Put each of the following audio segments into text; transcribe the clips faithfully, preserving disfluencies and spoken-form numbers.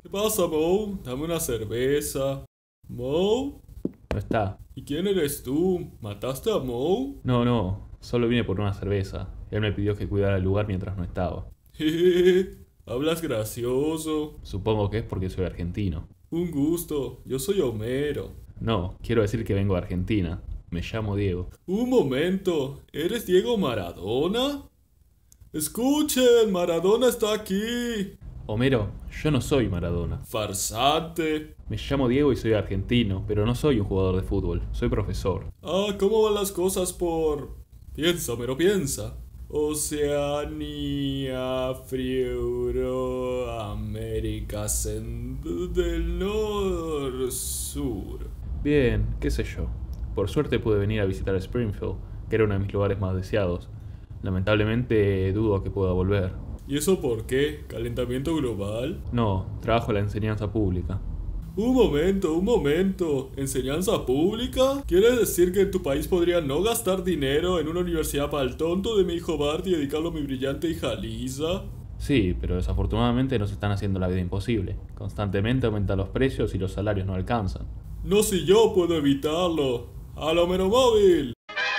¿Qué pasa, Mo? Dame una cerveza. ¿Mo? No está. ¿Y quién eres tú? ¿Mataste a Mo? No, no, solo vine por una cerveza. Él me pidió que cuidara el lugar mientras no estaba. Jejeje, hablas gracioso. Supongo que es porque soy argentino. Un gusto, yo soy Homero. No, quiero decir que vengo de Argentina. Me llamo Diego. Un momento, ¿eres Diego Maradona? Escuchen, Maradona está aquí. Homero, yo no soy Maradona. Farsante. Me llamo Diego y soy argentino, pero no soy un jugador de fútbol, soy profesor. Ah, ¿cómo van las cosas por...? Piensa, Homero, piensa. Oceanía, Euro, América Cent- del Norte, Sur. Bien, qué sé yo. Por suerte pude venir a visitar Springfield, que era uno de mis lugares más deseados. Lamentablemente dudo que pueda volver. ¿Y eso por qué? ¿Calentamiento global? No, trabajo en la enseñanza pública. Un momento, un momento. ¿Enseñanza pública? ¿Quieres decir que en tu país podría no gastar dinero en una universidad para el tonto de mi hijo Bart y dedicarlo a mi brillante hija Lisa? Sí, pero desafortunadamente nos están haciendo la vida imposible. Constantemente aumentan los precios y los salarios no alcanzan. No si yo puedo evitarlo. ¡Al Homero Móvil!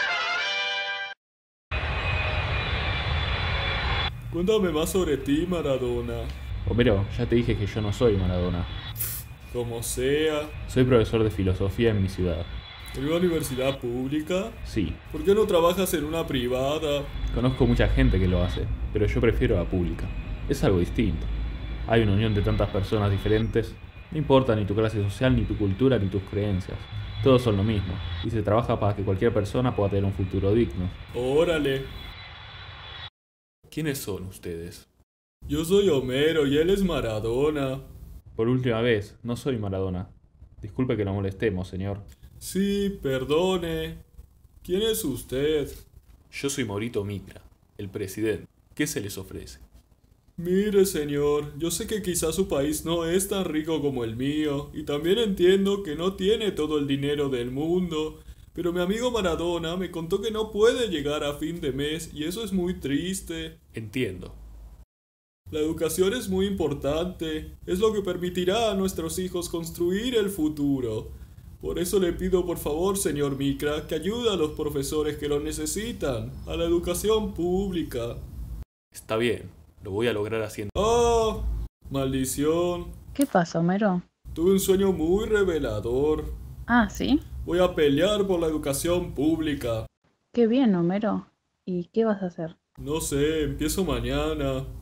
Cuéntame más sobre ti, Maradona. Homero, ya te dije que yo no soy Maradona. Como sea. Soy profesor de filosofía en mi ciudad. ¿En una universidad pública? Sí, ¿Por qué no trabajas en una privada? conozco mucha gente que lo hace, pero yo prefiero la pública. Es algo distinto. Hay una unión de tantas personas diferentes. No importa ni tu clase social, ni tu cultura, ni tus creencias. Todos son lo mismo, y se trabaja para que cualquier persona pueda tener un futuro digno. Órale. ¿Quiénes son ustedes? Yo soy Homero y él es Maradona. Por última vez, no soy Maradona. Disculpe que lo molestemos, señor. Sí, perdone. ¿Quién es usted? Yo soy Maurito Micra, el presidente. ¿Qué se les ofrece? Mire, señor, yo sé que quizás su país no es tan rico como el mío, y también entiendo que no tiene todo el dinero del mundo, pero mi amigo Maradona me contó que no puede llegar a fin de mes y eso es muy triste. Entiendo. La educación es muy importante, es lo que permitirá a nuestros hijos construir el futuro. Por eso le pido por favor, señor Micra, que ayude a los profesores que lo necesitan, a la educación pública. Está bien, lo voy a lograr haciendo. ¡Ah! ¡Maldición! ¿Qué pasa, Homero? Tuve un sueño muy revelador. Ah, ¿sí? Voy a pelear por la educación pública. Qué bien, Homero. ¿Y qué vas a hacer? No sé, empiezo mañana.